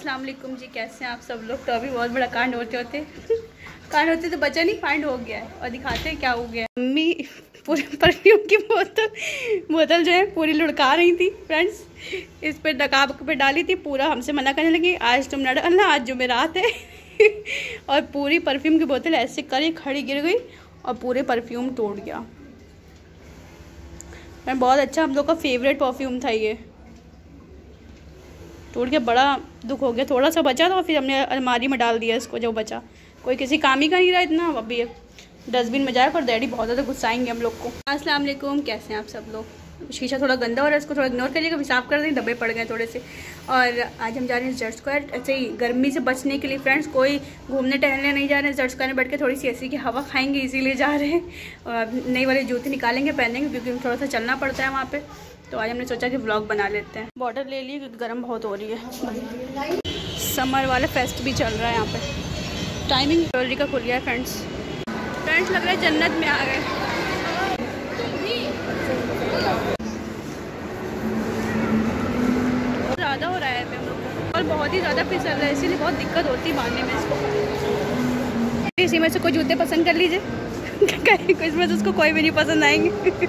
अस्सलाम वालेकुम जी, कैसे हैं आप सब लोग। तो अभी बहुत बड़ा कांड होते कांड होते तो बचा नहीं, कांड हो गया है और दिखाते हैं क्या हो गया है। मम्मी पूरे परफ्यूम की बोतल जो है पूरी लुढ़का रही थी फ्रेंड्स, इस पर नकाब पे डाली थी, पूरा हमसे मना करने लगी आज तुम ना डालना, आज जुमेरात है और पूरी परफ्यूम की बोतल ऐसे करी खड़ी गिर गई और पूरे परफ्यूम टूट गया। बहुत अच्छा, हम लोग का फेवरेट परफ्यूम था, ये टूट के बड़ा दुख हो गया। थोड़ा सा बचा था और फिर हमने अलमारी में डाल दिया इसको, जो बचा कोई किसी काम ही का नहीं रहा इतना, अभी डस्टबिन में जाएगा और डैडी बहुत ज़्यादा गुस्साएंगे हम लोग को। अस्सलाम वालेकुम, कैसे हैं आप सब लोग। शीशा थोड़ा गंदा हो रहा है, इसको थोड़ा इग्नोर करिएगा, अभी साफ कर दें, धब्बे पड़ गए थोड़े से। और आज हम जा रहे हैं जर्ज स्क्वायर, ऐसे ही गर्मी से बचने के लिए फ्रेंड्स, कोई घूमने टहलने नहीं जा रहे हैं, जर्ज स्क्वायर में बैठ के थोड़ी सी ऐसी की हवा खाएंगे, इसीलिए जा रहे हैं। और नई वाले जूते निकालेंगे, पहनेंगे, क्योंकि थोड़ा सा चलना पड़ता है वहाँ पर। तो आज हमने सोचा कि व्लॉग बना लेते हैं। बॉटल ले ली क्योंकि गर्म बहुत हो रही है। समर वाला फेस्ट भी चल रहा है यहाँ पे। टाइमिंग ज्वेलरी का खुल गया है फ्रेंड्स लग रहा है जन्नत में आ गए। ज़्यादा हो रहा है हम लोग को और बहुत ही ज़्यादा फिसल रहा है, इसीलिए बहुत दिक्कत होती है बांधने में इसको। इसी में से कोई जूते पसंद कर लीजिए इसमें से उसको कोई भी नहीं पसंद आएंगे।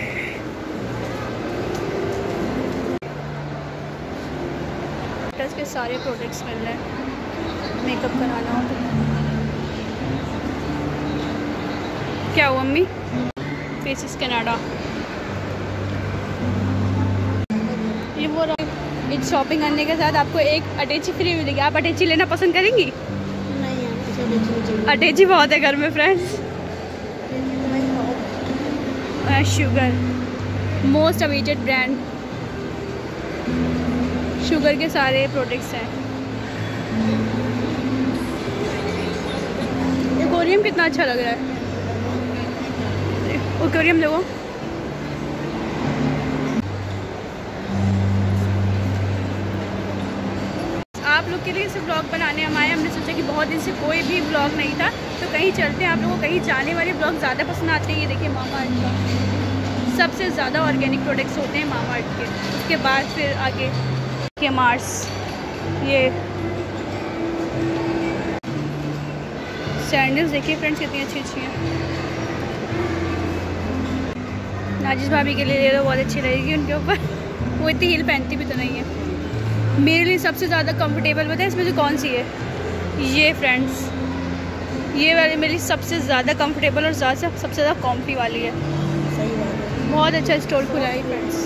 के सारे प्रोडक्ट्स मिल रहे हैं, मेकअप कराना हो तो। क्या हुआ मम्मी, फेसिस कनाडा ये वो इस शॉपिंग करने के साथ आपको एक अटैची फ्री मिलेगी। आप अटैची लेना पसंद करेंगी? नहीं, अटैची बहुत है घर में friends. Sugar most awaited brand, Sugar के सारे प्रोडक्ट्स हैं। एक्वेरियम कितना अच्छा लग रहा है, एक्वेरियम देखो। आप लोग के लिए इसे ब्लॉग बनाने हम आए, हमने सोचा कि बहुत दिन से कोई भी ब्लॉग नहीं था, तो कहीं चलते हैं। आप लोगों को कहीं जाने वाले ब्लॉग ज़्यादा पसंद आते हैं। ये देखिए मामा अर्थ का सबसे ज़्यादा ऑर्गेनिक प्रोडक्ट्स होते हैं मामा अर्थ के, उसके बाद फिर आगे के मार्स। ये सैंडल्स देखिए फ्रेंड्स कितनी अच्छी अच्छी हैं। नाजिश भाभी के लिए ले लो, बहुत अच्छी रहेगी उनके ऊपर। वो इतनी हील पहनती भी तो नहीं है। मेरे लिए सबसे ज़्यादा कंफर्टेबल बताए इसमें से कौन सी है? ये फ्रेंड्स, ये वाली मेरी सबसे ज़्यादा कंफर्टेबल और सबसे ज़्यादा कॉम्फी वाली है। बहुत अच्छा स्टोर खुला है फ्रेंड्स।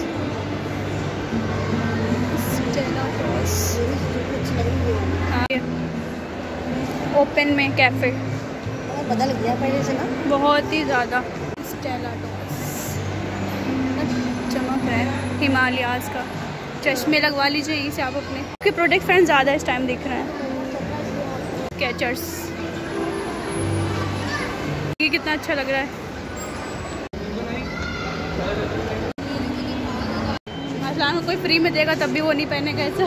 ओपन में कैफे बदल गया पहले से ना, बहुत ही ज़्यादा। स्टेला टॉस चमक रहा है, हिमालयाज़ का। चश्मे लगवा लीजिए यहीं से आप अपने के प्रोडक्ट फ्रेंड्स ज़्यादा इस टाइम दिख रहे हैं। कैचर्स, ये कितना अच्छा लग रहा है। को कोई फ्री में देगा तब भी वो नहीं पहनेगा ऐसा।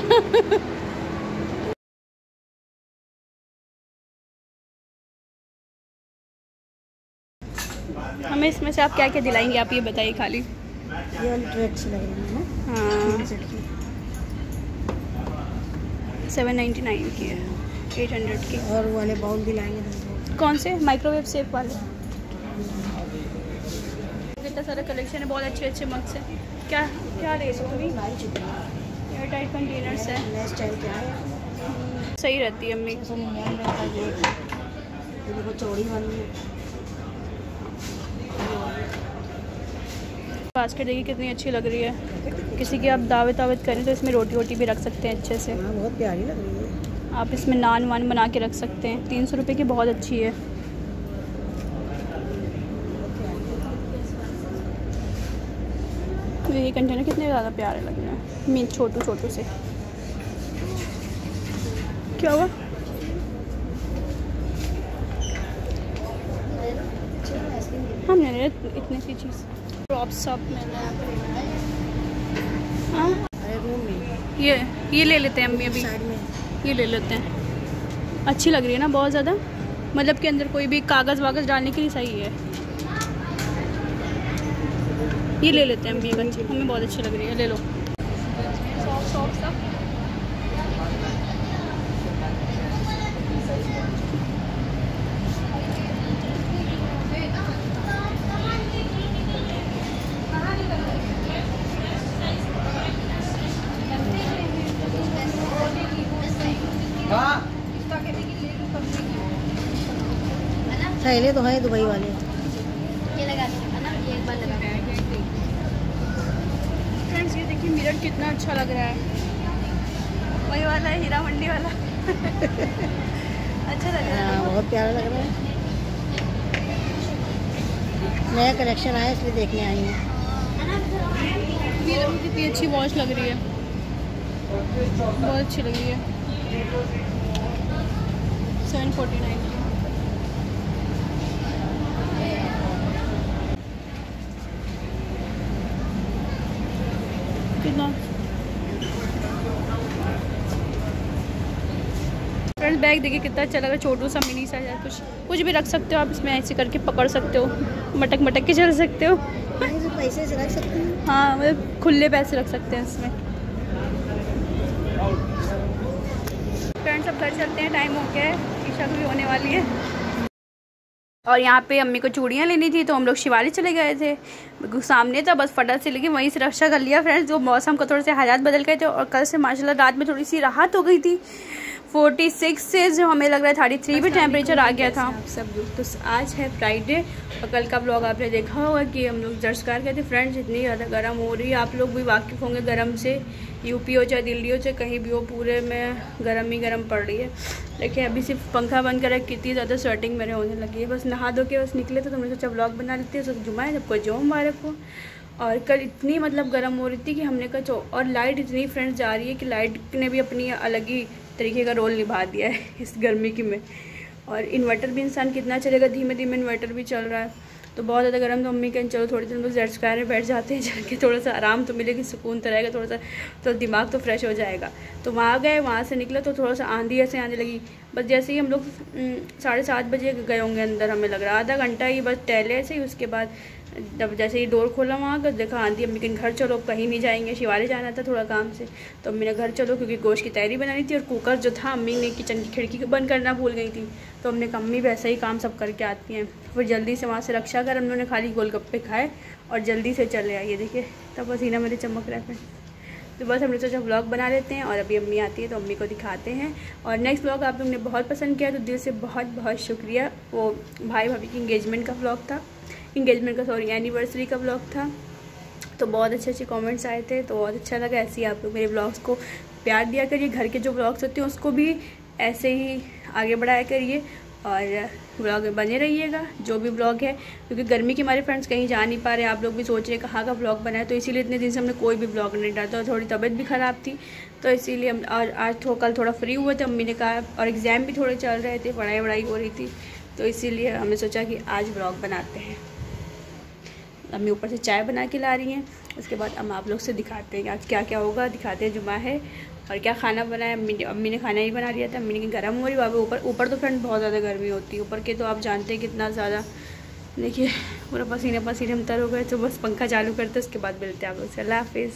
हमें इसमें से आप क्या क्या दिलाएंगे, आप ये बताइए खाली। ये हाँ 799 की है, 800 की। और वाले बाउल दिलाएंगे। कौन से? माइक्रोवेव सेफ वाले। इतना सारा कलेक्शन है, बहुत अच्छे अच्छे मग्स हैं। क्या क्या रेट है अभी? एयर टाइट कंटेनर्स है, सही रहती है अम्मी। बास्केट देखिए कितनी अच्छी लग रही है। किसी की आप दावत वावत करें तो इसमें रोटी वोटी भी रख सकते हैं अच्छे से। बहुत प्यारी लग रही है। आप इसमें नान वान बना के रख सकते हैं। 300 रुपये की, बहुत अच्छी है। ये कंटेनर कितने ज़्यादा प्यारे लग रहे हैं, मीन छोटू छोटू से। क्या हुआ? हमने इतनी सी चीज़ प्रॉप्स सब मिल रहा है। ये ले लेते हैं अम्मी, अभी ये ले लेते हैं। अच्छी लग रही है ना बहुत ज़्यादा, मतलब कि अंदर कोई भी कागज़ वागज़ डालने के लिए सही है। ये ले लेते हैं हम, ये बच्चे हमें बहुत अच्छी लग रही है, ले लो। सॉफ्ट सॉफ्ट सा थैले तो है दुबई वाले। ये लगा देना ना, ये एक बार लगा फ्रेंड्स। ये देखिए मिरर कितना अच्छा लग रहा है, वही वाला है, हीरा मंडी वाला। अच्छा लग रहा है, बहुत प्यारा लग रहा है। नया कलेक्शन आया इसलिए देखने आई हूँ। कितनी अच्छी वॉच लग रही है, बहुत अच्छी लग रही है। 749 की। कितना फ्रेंड्स बैग देखिए कितना अच्छा लगा, छोटू सा मिनी सा है, कुछ भी रख सकते हो आप इसमें, ऐसे करके पकड़ सकते हो, मटक मटक के चल सकते हो। पैसे से रख सकते हैं। हाँ मतलब खुले पैसे रख सकते हैं इसमें। फ्रेंड्स अब घर चलते हैं, टाइम हो गया है, ईशा भी होने वाली है। और यहाँ पे अम्मी को चूड़ियाँ लेनी थी तो हम लोग शिवाली चले गए थे, सामने था, बस फटाक से लेके वहीं से रक्षा कर लिया फ्रेंड्स। जो मौसम को थोड़े से हालात बदल गए थे और कल से माशाल्लाह रात में थोड़ी सी राहत हो गई थी। 46 से जो हमें लग रहा है 33 पे टेम्परेचर आ गया था। सब लोग तो आज है फ्राइडे और कल का ब्लॉग आपने देखा होगा कि हम लोग जर्सकार गए थे फ्रेंड्स। इतनी ज़्यादा गर्म हो रही है, आप लोग भी वाकिफ़ होंगे गर्म से, यूपी हो चाहे दिल्ली हो चाहे कहीं भी हो, पूरे में गर्म ही गर्म पड़ रही है। देखिए अभी सिर्फ पंखा बंद करा, कितनी ज़्यादा स्वेटिंग मेरे होने लगी है। बस नहा धो के बस निकले तो हमने सोचा ब्लॉग बना लेते हैं, सब जुमा है, सबको जो मुबारक हो। और कल इतनी मतलब गर्म हो रही थी कि हमने कहा और लाइट इतनी फ्रेंड्स जा रही है कि लाइट ने भी अपनी अलग ही तरीके का रोल निभा दिया है इस गर्मी की में। और इन्वर्टर भी इंसान कितना चलेगा, धीमे धीमे इन्वर्टर भी चल रहा है तो बहुत ज़्यादा गर्म। तो अम्मी कहें चलो थोड़ी देर बस जर्सकार में बैठ जाते हैं, जाके थोड़ा सा आराम तो मिलेगी, सुकून तो रहेगा, थोड़ा सा तो दिमाग तो फ्रेश हो जाएगा। तो वहाँ गए, वहाँ से निकले तो थोड़ा सा आंधी ऐसे आने लगी। बस जैसे ही हम लोग 7:30 बजे गए होंगे अंदर, हमें लग रहा आधा घंटा ही बस टहले ऐसे ही। उसके बाद जब जैसे ही डोर खोला वहाँ का देखा आंधी, अम्मी कहीं घर चलो, कहीं नहीं जाएंगे, शिवाले जाना था थोड़ा काम से। तो अम्मी ने घर चलो क्योंकि गोश्त की तैयारी बनानी थी और कुकर जो था अम्मी ने किचन की खिड़की बंद करना भूल गई थी। तो हमने कहा अम्मी वैसे ही काम सब करके आती हैं। फिर जल्दी से वहाँ से रक्षा कर हम लोगों ने खाली गोलगप्पे खाए और जल्दी से चले आइए। देखिए तब पसीना मेरे चमक रहा है। तो बस हमने सोचा ब्लॉग बना लेते हैं और अभी अम्मी आती है तो अम्मी को दिखाते हैं। और नेक्स्ट ब्लॉग आप लोग ने बहुत पसंद किया तो दिल से बहुत बहुत शुक्रिया। वो भाई भाभी की इंगेजमेंट का ब्लॉग था, एनिवर्सरी का ब्लॉग था। तो बहुत अच्छे अच्छे कमेंट्स आए थे तो बहुत अच्छा लगा। ऐसे ही आप लोग मेरे ब्लॉग्स को प्यार दिया करिए, घर के जो ब्लॉग्स होते हैं उसको भी ऐसे ही आगे बढ़ाया करिए और ब्लॉग में बने रहिएगा जो भी ब्लॉग है। क्योंकि गर्मी के हमारे फ्रेंड्स कहीं जा नहीं पा रहे, आप लोग भी सोच रहे कहाँ का ब्लॉग बनाए, तो इसीलिए इतने दिन से हमने कोई भी ब्लॉग नहीं डाला। तो थोड़ी तबीयत भी ख़राब थी तो इसीलिए हम और आज कल थोड़ा फ्री हुए थे, अम्मी ने कहा, और एग्ज़ाम भी थोड़े चल रहे थे, पढ़ाई हो रही थी, तो इसीलिए हमने सोचा कि आज ब्लॉग बनाते हैं। अम्मी ऊपर से चाय बना के ला रही हैं, उसके बाद हम आप लोग से दिखाते हैं आज क्या क्या होगा, दिखाते हैं। जुमा है और क्या खाना बनाया अम्मी ने खाना ही बना लिया था। अम्मी ने गर्म हो रही बाबा ऊपर तो फ्रेंड बहुत ज़्यादा गर्मी होती है ऊपर के, तो आप जानते हैं कितना ज़्यादा। देखिए पूरा पसीने पसीने हम तर हो गए, तो बस पंखा चालू करते उसके बाद मिलते हैं आप लोग से। अल्लाह हाफिज़।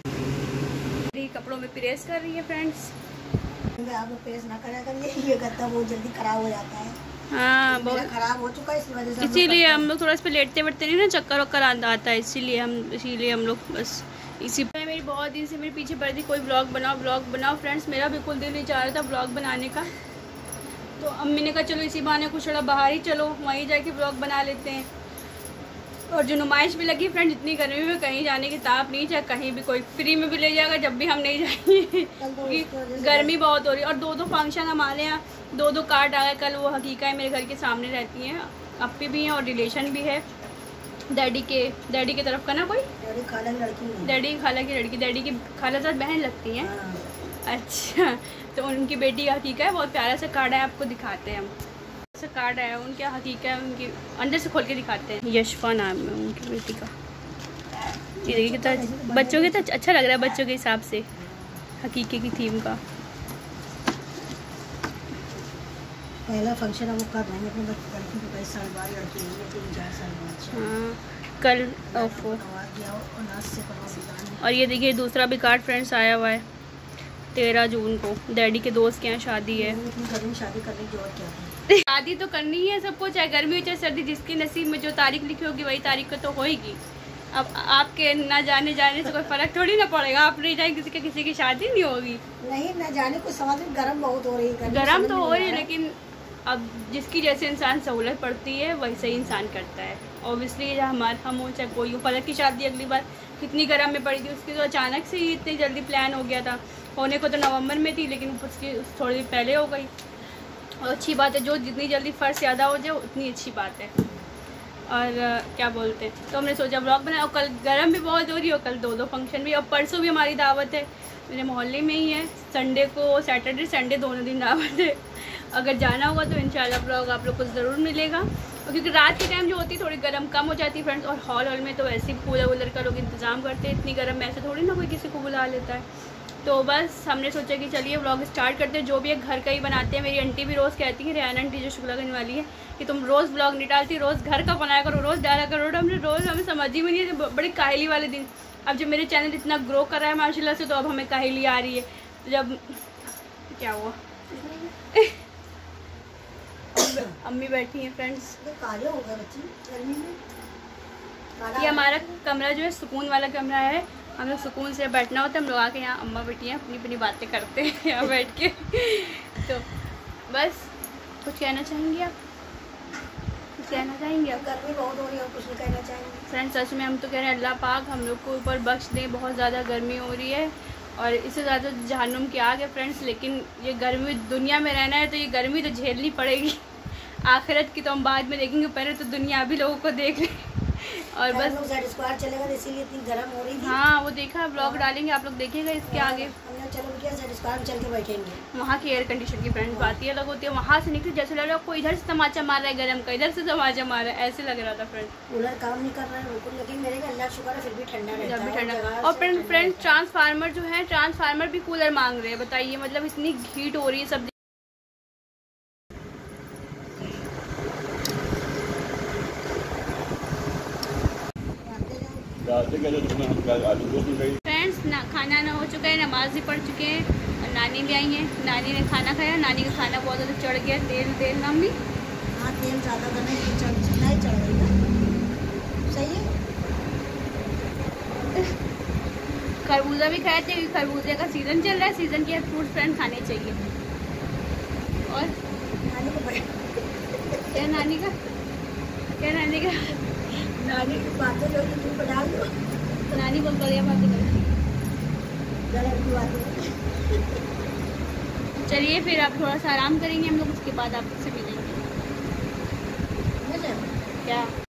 कपड़ों में प्रेस कर रही है फ्रेंड्स, आप प्रेस ना करा करिए, ये गद्दा बहुत जल्दी खराब हो जाता है। हाँ बहुत खराब हो चुका है, इस वजह से इसीलिए हम लोग थोड़ा इस पर लेटते बैठते नहीं ना, चक्कर वक्कर आता है, इसीलिए हम लोग बस इसी पे। मेरी बहुत दिन से मेरे पीछे पड़ी थी कोई ब्लॉग बनाओ फ्रेंड्स, मेरा बिल्कुल दिल नहीं चाह रहा था ब्लॉग बनाने का। तो अम्मी ने कहा चलो इसी बहाने कुछ थोड़ा बाहर ही चलो, वहीं जाके ब्लॉग बना लेते हैं। और जो नुमाइश भी लगी फ्रेंड, इतनी गर्मी में कहीं जाने की ताप नहीं, चाहे कहीं भी कोई फ्री में भी ले जाएगा जब भी हम नहीं जाएंगे क्योंकि गर्मी बहुत हो रही है। और 2 फंक्शन हमारे यहाँ 2 कार्ड आ गए कल। वो हकीका है मेरे घर के सामने रहती हैं, अप्पी भी हैं और रिलेशन भी है डैडी के तरफ का ना, कोई डैडी खाला की लड़की, डैडी की खाला साथ बहन लगती हैं। अच्छा तो उनकी बेटी का हकीका है, बहुत प्यारा सा कार्ड है, आपको दिखाते हैं हम। ऐसा कार्ड है उनके हकीका है, उनकी अंदर से खोल के दिखाते हैं। यशफा नाम है उनकी बेटी का। ये देखिए कितना बच्चों के तो अच्छा लग रहा है, बच्चों के हिसाब से हकीके की थीम का। पहला फंक्शन हम कर रहे हैं अपने लड़की को, 22 साल बाद लड़की है, 3-4 साल बाद। हाँ कल और ये देखिए दूसरा भी कार्ड फ्रेंड्स आया हुआ है 13 जून को। डैडी के दोस्त के यहाँ शादी है। शादी करने की और क्या है, शादी तो करनी ही है सबको, चाहे गर्मी हो चाहे सर्दी, जिसकी नसीब में जो तारीख लिखी होगी वही तारीख को तो होएगी। अब आपके ना जाने से कोई फर्क थोड़ी ना पड़ेगा, आप नहीं जाए किसी की शादी नहीं होगी। नहीं ना जाने को सवाल, गर्म बहुत हो रही है, गर्म तो हो रही है लेकिन अब जिसकी जैसे इंसान सहूलत पड़ती है वैसे ही इंसान करता है। ऑब्वियसली हम हो चाहे कोई हो। फलक की शादी अगली बार कितनी गर्म में पड़ी थी, उसकी तो अचानक से ही इतनी जल्दी प्लान हो गया था। होने को तो नवंबर में थी, लेकिन उसकी थोड़ी देर पहले हो गई। और अच्छी बात है, जो जितनी जल्दी फ़र्श ज़्यादा हो जाए उतनी अच्छी बात है। और क्या बोलते हैं, तो हमने सोचा ब्लॉग बनाया। और कल गर्म भी बहुत हो रही है, और कल 2 फंक्शन भी, और परसों भी हमारी दावत है, मेरे मोहल्ले में ही है। संडे को, सैटरडे संडे दोनों दिन दावत है। अगर जाना होगा तो इंशाल्लाह ब्लॉग आप लोग को ज़रूर मिलेगा। और क्योंकि रात के टाइम जो होती है थोड़ी गर्म कम हो जाती है फ्रेंड्स, और हॉल में तो वैसे ही कूलर वूलर का लोग इंतज़ाम करते हैं। इतनी गर्म में ऐसे थोड़ी ना कोई किसी को बुला लेता है। तो बस हमने सोचा कि चलिए व्लॉग स्टार्ट करते हैं। जो भी है घर का ही बनाते हैं। मेरी आंटी भी रोज़ कहती है, रेहाना आंटी जो शुक्ला करने वाली है, कि तुम रोज़ व्लॉग नहीं डालती, रोज़ घर का बनाया करो, रोज़ डाला करो। हमें समझ ही में नहीं है, बड़ी काहली वाले दिन। अब जब मेरे चैनल इतना ग्रो कर रहा है माशाल्लाह से, तो अब हमें काहली आ रही है। तो जब क्या हुआ अम्मी बैठी हैं फ्रेंड्स। ये हमारा कमरा जो है सुकून वाला कमरा है, हम लोग सुकून से बैठना होता है। हम लोग आके यहाँ अम्मा बैठी हैं, अपनी अपनी बातें करते हैं यहाँ बैठ के। तो बस कुछ कहना चाहेंगे आप? कुछ कहना चाहेंगे आप? गर्मी बहुत हो रही है, कुछ नहीं कहना चाहेंगे फ्रेंड्स। सच में हम तो कह रहे हैं अल्लाह पाक हम लोग को ऊपर बख्श दें। बहुत ज़्यादा गर्मी हो रही है, और इससे ज़्यादा जहन्नुम की आग है फ्रेंड्स। लेकिन ये गर्मी, दुनिया में रहना है तो ये गर्मी तो झेलनी पड़ेगी। आखिरत की तो हम बाद में देखेंगे, पहले तो दुनिया भी लोगों को देख लें। और बस स्क्वायर चलेगा, इसीलिए इतनी गर्म हो रही थी। हाँ, वो देखा, ब्लॉग डालेंगे, आप लोग देखिएगा इसके आगे। हमने चलो क्या स्क्वायर चल के बैठेंगे। वहाँ की एयर कंडीशन की फ्रेंड्स बात ही अलग होती है। वहाँ से निकले जैसे लग रहा है कोई इधर से तमाचा मार रहा है गर्म का, इधर से तमाचा मार रहा है, ऐसे लग रहा था फ्रेंड्स। कूलर काम नहीं कर रहा है बिल्कुल, लेकिन मेरे अल्लाह शुक्र है फिर भी ठंडा रहता है। ठंडा। और फ्रेंड्स ट्रांसफार्मर जो है, ट्रांसफार्मर भी कूलर मांग रहे हैं। बताइए, मतलब इतनी हीट हो रही है सब। फ्रेंड्स खाना ना हो चुका है, नमाज भी पढ़ चुके हैं, और नानी भी आई है। नानी ने खाना खाया। नानी का खाना बहुत ज़्यादा चढ़ गया, तेल ना भी। हाँ, तेल ज़्यादा तो नहीं चढ़ गई ना, सही है। खरबूजा भी खाए थे, खरबूजे का सीज़न चल रहा है। सीज़न के फ्रूट फ्रेंड खाने चाहिए। और नानी को क्या नानी का नानी की बातें जो यूट्यूब पर डाल दो। नानी बहुत बढ़िया बातें करती है। चलिए फिर आप थोड़ा सा आराम करेंगे हम लोग, उसके बाद आपसे मिलेंगे। क्या?